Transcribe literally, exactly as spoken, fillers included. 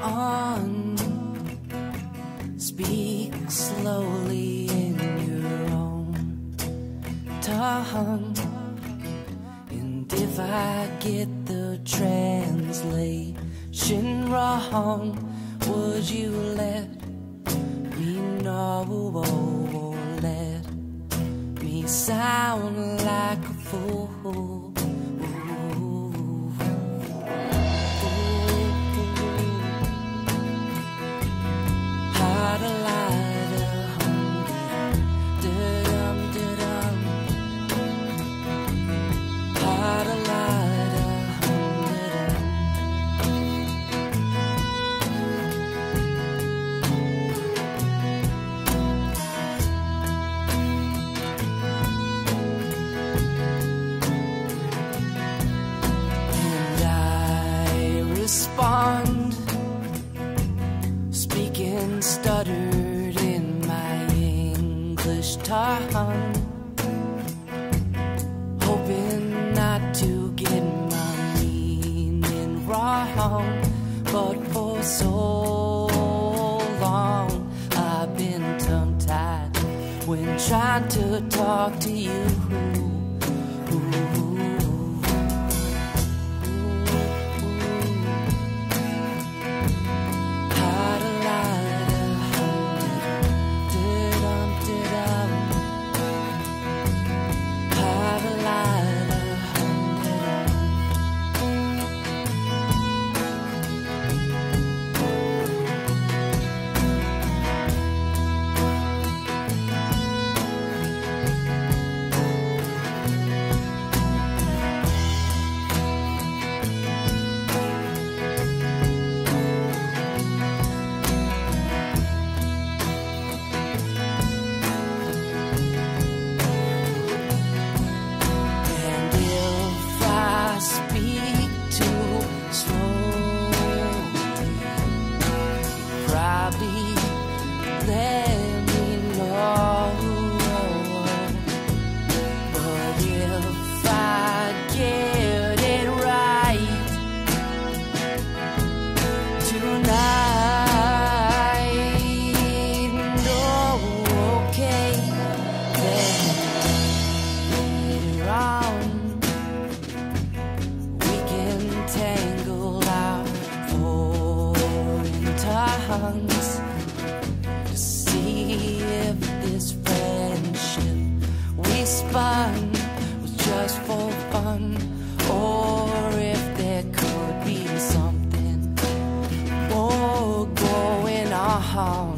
on. Speak slowly in your own tongue. And if I get the translation wrong, would you let me know, or let me sound like a fool? Respond, speaking stuttered in my English tongue, hoping not to get my meaning wrong. But for so long I've been tongue-tied when trying to talk to you. Let me know. But if I get it right tonight, no, okay, then later on we can tangle out foreign tongues. See if this friendship we spun was just for fun, or if there could be something more going on.